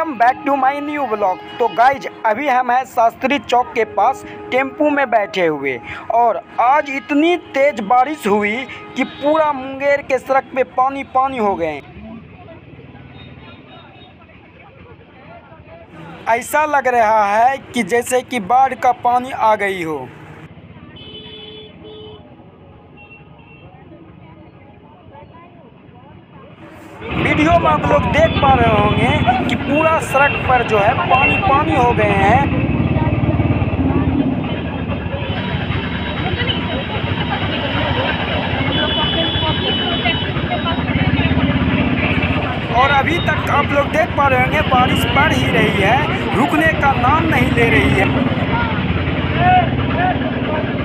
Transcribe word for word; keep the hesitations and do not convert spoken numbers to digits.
Welcome back to my new blog. तो guys अभी हम हैं शास्त्री चौक के पास टेम्पू में बैठे हुए और आज इतनी तेज बारिश हुई कि पूरा मुंगेर के सड़क पे पानी पानी हो गए। ऐसा लग रहा है कि जैसे कि बाढ़ का पानी आ गई हो। वीडियो में आप लोग देख पा रहे होंगे कि पूरा सड़क पर जो है पानी पानी हो गए हैं और अभी तक आप लोग देख पा रहे होंगे बारिश पड़ ही रही है, रुकने का नाम नहीं ले रही है।